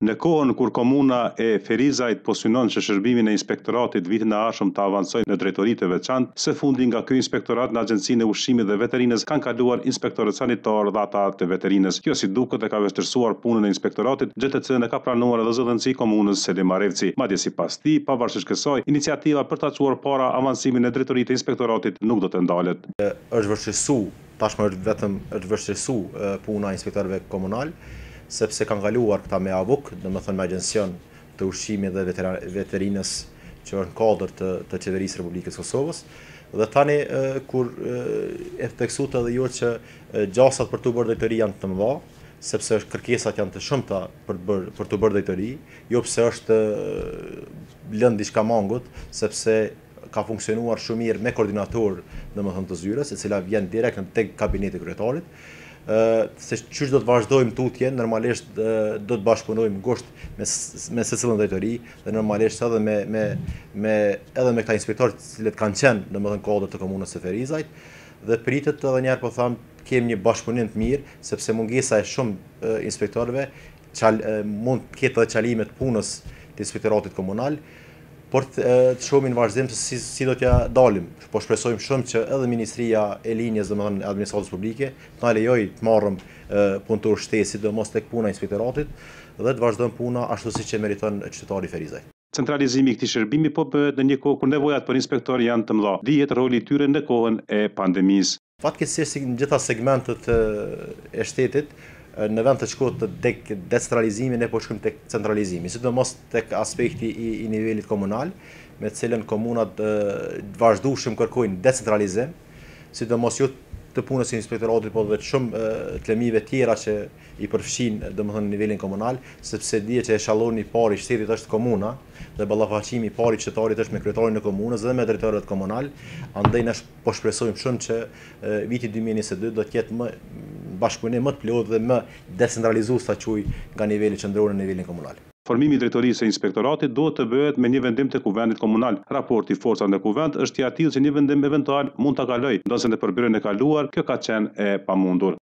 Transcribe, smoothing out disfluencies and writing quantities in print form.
Në kohën kur komuna e Ferizajt po synon që shërbimin e inspektoratit vitin e ardhshëm të avancojë në drejtoritë e veçantë, së fundi nga ky inspektorat në Agjencinë e Ushqimit dhe Veterinës kanë kaluar inspektorët sanitar dhe ata të veterinës. Kjo si duket e ka vështirësuar punën e inspektoratit, gjë të cilën e ka pranuar edhe zëdhënësi i komunës Selim Arevci. Madje sipas tij, pavarësisht kësaj, iniciativa për ta çuar para avancimin e drejtoritë të inspektoratit nuk do të ndalet. Tashmë është vështirësu puna e inspektorëve komunal, sepse kanë kaluar këta me AVUK, domethënë me Agjencion të Ushqimit dhe Veterinës që është në kuadër të Qeverisë Republikës Kosovës. Dhe tani kur e theksut edhe jo që gjasat për të bërë drejtori janë të mëdha, sepse kërkesat janë të shumta për të bërë drejtori, jo pse është lënë diçka mangut, sepse ka funksionuar shumë mirë me koordinator domethënë të zyrës, e cila vjen direkt në tek kabineti kryetarit. Se çysh do të vazhdojmë tutje, normalisht do të bashkëpunojmë ngushtë me secilën drejtori dhe normalisht edhe me këta inspektorë të cilët kanë qenë domethënë kuadër të komunës së Ferizajt dhe pritet edhe një herë po them kemi një bashkëpunim të mirë sepse mungesa e shumë inspektorëve mund të ketë edhe çalime të punës të inspektoratit komunal, por të shohim në vazhdim se si do t'ja dalim. Po shpresojmë shumë që edhe Ministria e Linjës, domethënë Administratës Publike, të na lejojë të marrim punëtor shtesë, sidomos tek puna e inspektoratit dhe të vazhdojmë puna ashtu siç e meriton qytetari Ferizaj. Centralizimi i këtij shërbimi po bëhet në një kohë kur nevojat për inspektor janë të mëdha. Dihet roli i tyre në kohën e pandemisë. Fatkeqësisht në gjitha segmentet e shtetit, në vend të shkohet tek decentralizimi, ne po shkojmë tek centralizimi, sidomos tek aspekti i nivelit komunal, me të cilën komunat vazhdueshëm kërkojnë decentralizim, sidomos jo të punës së inspektoratit, por edhe të shumë të lëmive tjera që i përfshin domethënë nivelin komunal, sepse dihet që eshalloni i parë i shtetit është komuna dhe ballafaqimi i parë i qytetarit është me kryetarin e komunës dhe me drejtorët komunal, andaj ne po shpresojmë shumë që viti 2022 do të ketë bashkëpunim më të plotë dhe më decentralizues ta quaj nga niveli qendror në nivelin komunal. Formimi i drejtorisë së inspektoratit duhet të bëhet me një vendim të kuvendit komunal. Raporti i forcave në kuvend është i tillë që një vendim eventual mund ta kalojë, ndosë në përbërjen e kaluar kjo ka qenë e pamundur.